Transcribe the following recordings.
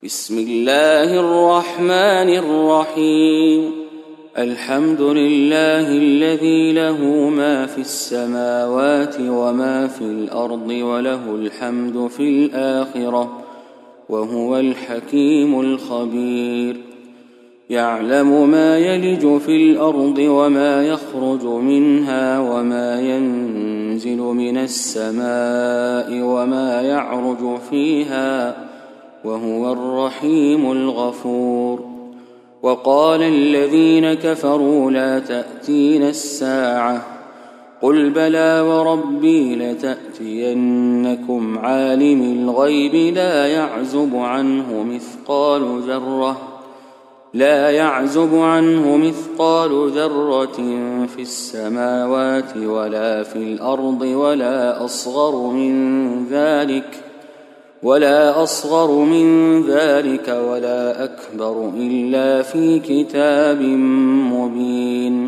بسم الله الرحمن الرحيم. الحمد لله الذي له ما في السماوات وما في الأرض وله الحمد في الآخرة وهو الحكيم الخبير. يعلم ما يلج في الأرض وما يخرج منها وما ينزل من السماء وما يعرج فيها وهو الرحيم الغفور. وقال الذين كفروا لا تأتينا الساعة قل بلى وربي لتأتينكم عالم الغيب لا يعزب عنه مثقال ذرة في السماوات ولا في الأرض ولا أصغر من ذلك ولا أكبر إلا في كتاب مبين.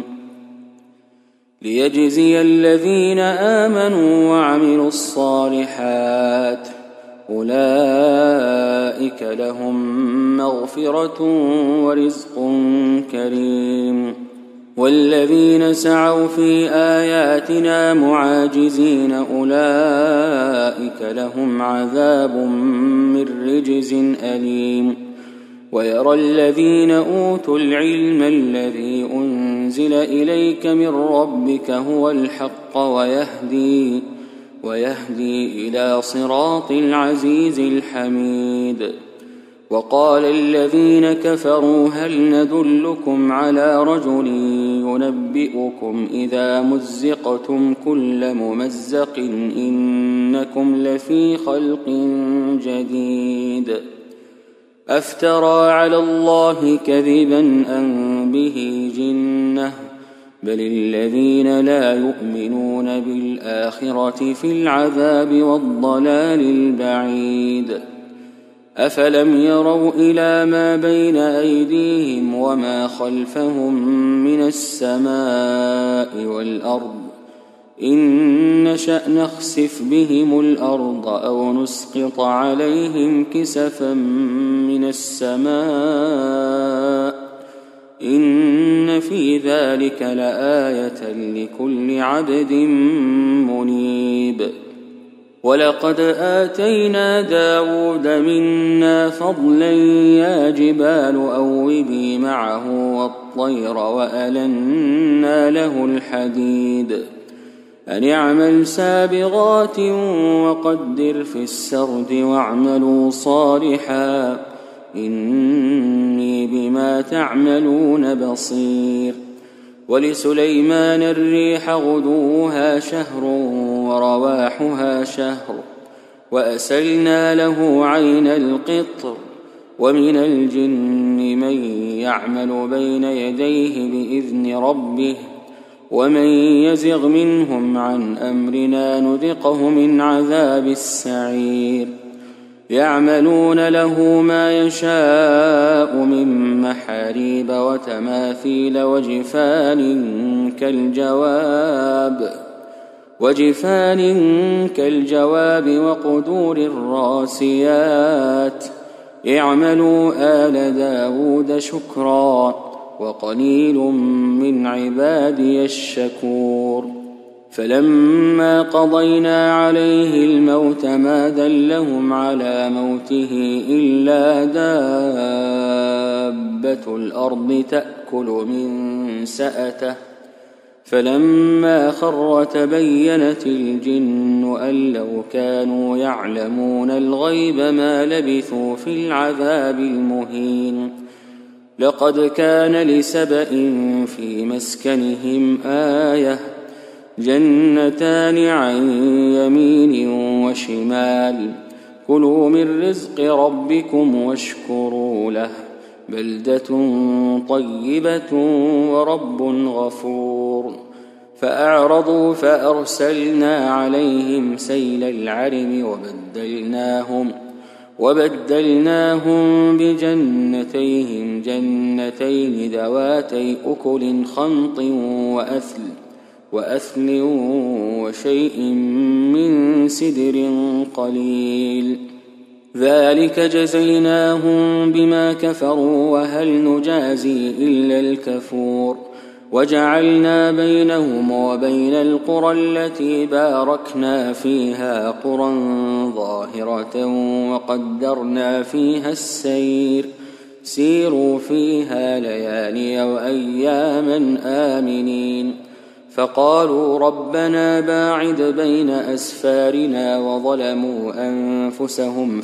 ليجزي الذين آمنوا وعملوا الصالحات أولئك لهم مغفرة ورزق كريم. والذين سعوا في آياتنا معاجزين أولئك لهم عذاب من رجز أليم. ويرى الذين أوتوا العلم الذي أنزل إليك من ربك هو الحق ويهدي إلى صراط العزيز الحميد. وقال الذين كفروا هل ندلكم على رجل ينبئكم إذا مزقتم كل ممزق إنكم لفي خلق جديد. أفترى على الله كذبا أم به جنة بل الذين لا يؤمنون بالآخرة في العذاب والضلال البعيد. أفلم يروا إلى ما بين أيديهم وما خلفهم من السماء والأرض إن نشأ نخسف بهم الأرض أو نسقط عليهم كسفا من السماء إن في ذلك لآية لكل عبد منيب. ولقد آتينا داود منا فضلا يا جبال أوبي معه والطير وألنا له الحديد أن اعمل سابغات وقدر في السرد واعملوا صالحا إني بما تعملون بصير. ولسليمان الريح غدوها شهر ورواحها شهر وأسلنا له عين القطر. ومن الجن من يعمل بين يديه بإذن ربه ومن يزغ منهم عن أمرنا نذقه من عذاب السعير. يعملون له ما يشاء من محاريب وتماثيل وجفان كالجواب وقدور الراسيات. اعملوا آل داود شكرا وقليل من عبادي الشكور. فلما قضينا عليه الموت ما دلهم على موته إلا دابة الأرض تأكل من سأته فلما خر تبينت الجن أن لو كانوا يعلمون الغيب ما لبثوا في العذاب المهين. لقد كان لسبإ في مسكنهم آية جنتان عن يمين وشمال كلوا من رزق ربكم واشكروا له بلدة طيبة ورب غفور. فأعرضوا فأرسلنا عليهم سيل العرم وبدلناهم بجنتيهم جنتين ذواتي أكل خمط وأثل وشيء من سدر قليل ذلك جزيناهم بما كفروا وهل نجازي إلا الكفور وجعلنا بينهم وبين القرى التي باركنا فيها قرى ظاهرة وقدرنا فيها السير سيروا فيها ليالي وأياما آمنين فقالوا ربنا باعد بين أسفارنا وظلموا أنفسهم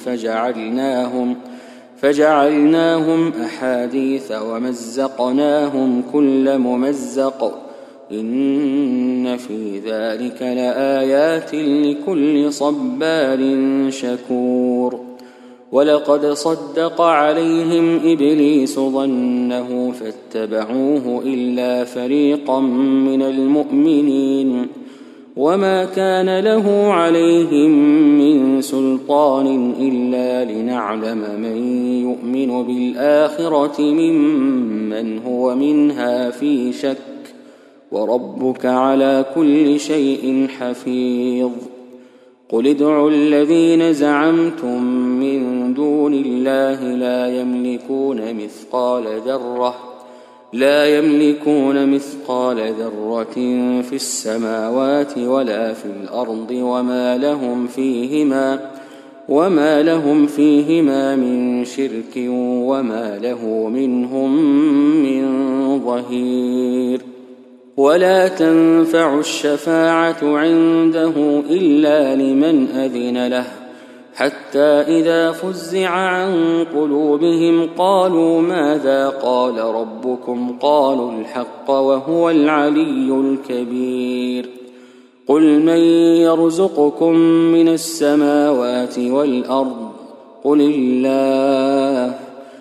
فجعلناهم أحاديث ومزقناهم كل ممزق إن في ذلك لآيات لكل صبار شكور ولقد صدق عليهم إبليس ظنه فاتبعوه إلا فريقا من المؤمنين وما كان له عليهم من سلطان إلا لنعلم من يؤمن بالآخرة ممن هو منها في شك وربك على كل شيء حفيظ قل ادعوا الذين زعمتم من دون الله لا يملكون مثقال ذرة في السماوات ولا في الأرض وما لهم فيهما من شرك وما له منهم من ظهير ولا تنفع الشفاعة عنده إلا لمن أذن له حتى إذا فزع عن قلوبهم قالوا ماذا قال ربكم قالوا الحق وهو العلي الكبير قل من يرزقكم من السماوات والأرض قل الله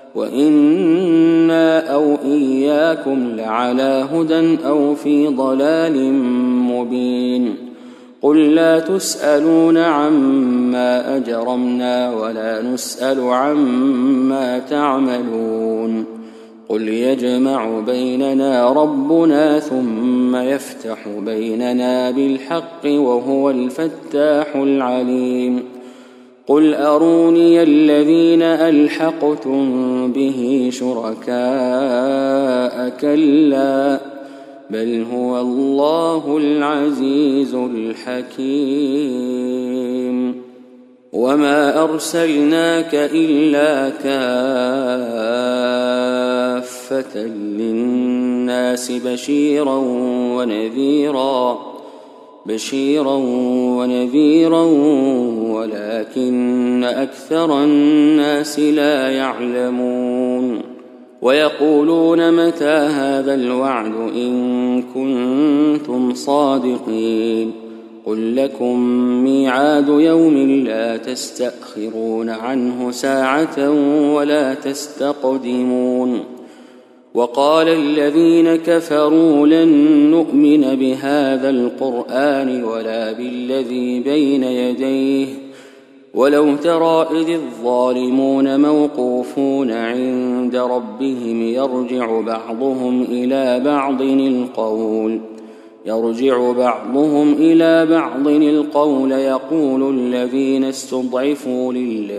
وإنا أو إياكم لعلى هدى أو في ضلال مبين قل لا تسألون عما أجرمنا ولا نسأل عما تعملون قل يجمع بيننا ربنا ثم يفتح بيننا بالحق وهو الفتاح العليم قل أروني الذين ألحقتم به شركاء كلا بل هو الله العزيز الحكيم وما أرسلناك إلا كافة للناس بشيرا ونذيرا ولكن أكثر الناس لا يعلمون ويقولون متى هذا الوعد إن كنتم صادقين قل لكم ميعاد يوم لا تستأخرون عنه ساعة ولا تستقدمون وقال الذين كفروا لن نؤمن بهذا القرآن ولا بالذي بين يديه ولو ترى إذ الظالمون موقوفون عند ربهم يرجع بعضهم إلى بعض القول يقول الذين استضعفوا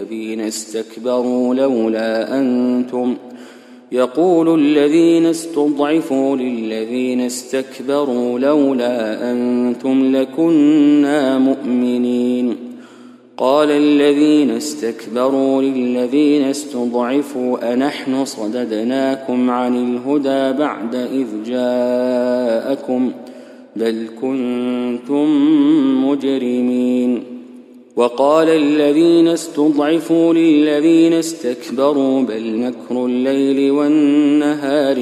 للذين استكبروا لولا أنتم لكنا مؤمنين قال الذين استكبروا للذين استضعفوا أنحن صددناكم عن الهدى بعد إذ جاءكم بل كنتم مجرمين وقال الذين استضعفوا للذين استكبروا بل مكر الليل والنهار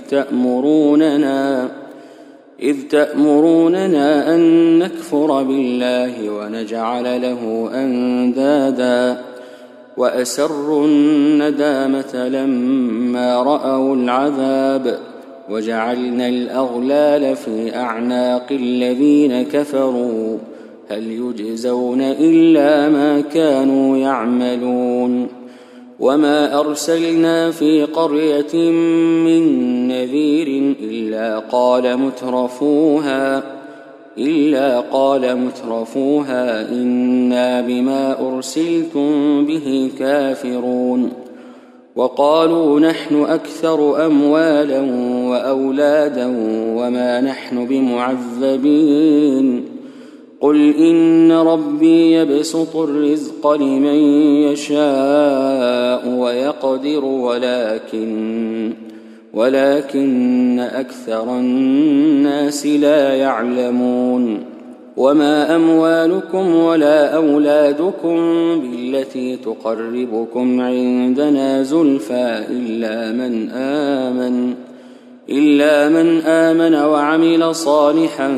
إذ تأمروننا أن نكفر بالله ونجعل له أندادا وأسروا الندامة لما رأوا العذاب وجعلنا الأغلال في أعناق الذين كفروا هل يجزون إلا ما كانوا يعملون وما أرسلنا في قرية من نذير إلا قال إلا قال مترفوها إنا بما أرسلتم به كافرون وقالوا نحن أكثر أموالا وأولادا وما نحن بمعذبين قل إن ربي يبسط الرزق لمن يشاء ويقدر ولكن أكثر الناس لا يعلمون وما أموالكم ولا أولادكم بالتي تقربكم عندنا زلفى إلا من آمن وعمل صالحا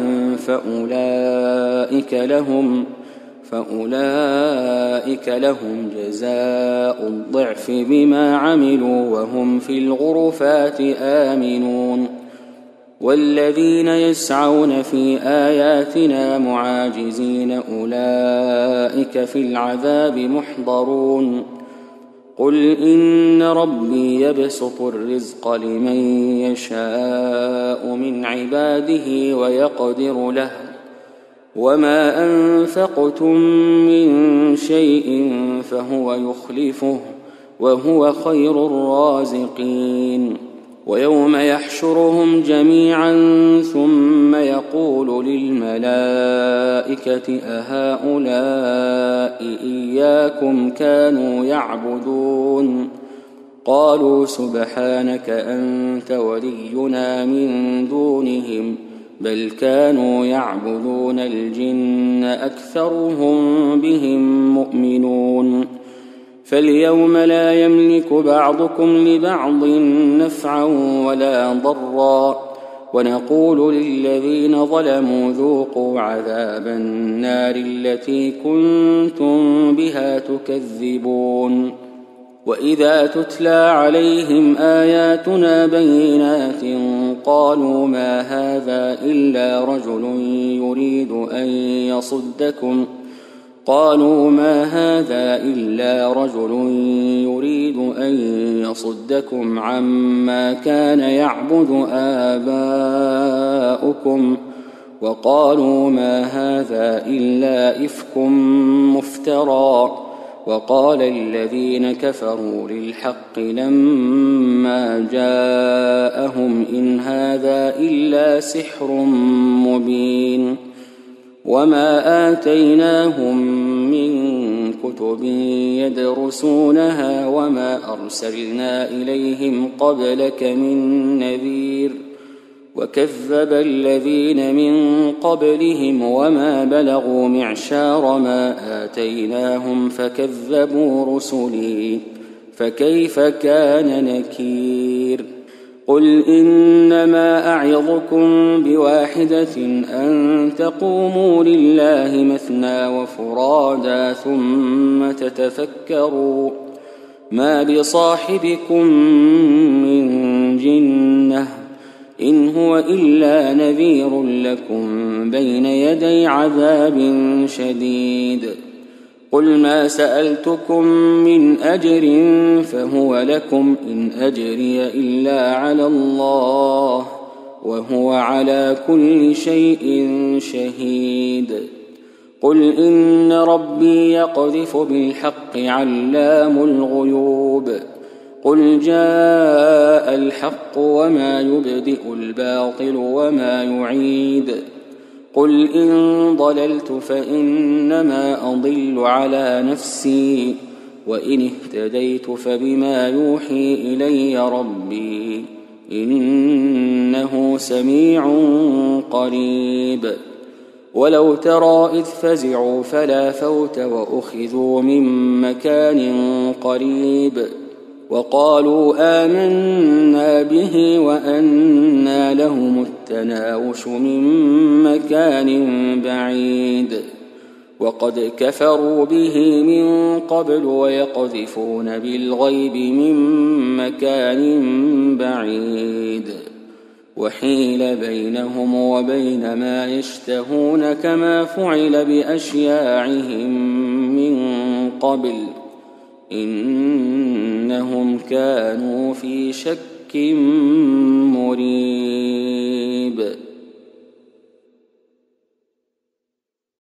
فأولئك لهم جزاء الضعف بما عملوا وهم في الغرفات آمنون والذين يسعون في آياتنا معاجزين أولئك في العذاب محضرون قل إن ربي يبسط الرزق لمن يشاء من عباده ويقدر له وما أنفقتم من شيء فهو يخلفه وهو خير الرازقين ويوم يحشرهم جميعا ثم يقول للملائكة أهؤلاء إياكم كانوا يعبدون قالوا سبحانك أنت ولينا من دونهم بل كانوا يعبدون الجن أكثرهم بهم مؤمنون فاليوم لا يملك بعضكم لبعض نفعا ولا ضرا ونقول للذين ظلموا ذوقوا عذاب النار التي كنتم بها تكذبون وإذا تتلى عليهم آياتنا بينات قالوا ما هذا إلا رجل يريد أن يصدكم عما كان يعبد آباؤكم وقالوا ما هذا إلا إفك مفترى وقال الذين كفروا للحق لما جاءهم إن هذا إلا سحر مبين وما آتيناهم من كتب يدرسونها وما أرسلنا إليهم قبلك من نذير وكذب الذين من قبلهم وما بلغوا معشار ما آتيناهم فكذبوا رسلي فكيف كان نكير قل إنما أعظكم بواحدة أن تقوموا لله مثنى وفرادا ثم تتفكروا ما بصاحبكم من جنة إن هو إلا نذير لكم بين يدي عذاب شديد قل ما سألتكم من أجر فهو لكم إن أجري إلا على الله وهو على كل شيء شهيد قل إن ربي يقذف بالحق علام الغيوب قل جاء الحق وما يبدئ الباطل وما يعيد قل إن ضللت فإنما أضل على نفسي وإن اهتديت فبما يوحي إلي ربي إنه سميع قريب ولو ترى إذ فزعوا فلا فوت وأخذوا من مكان قريب وقالوا آمنا به وأنى لهم التناوش من مكان بعيد وقد كفروا به من قبل ويقذفون بالغيب من مكان بعيد وحيل بينهم وبين ما يشتهون كما فعل بأشياعهم من قبل إنهم كانوا في شك مريب.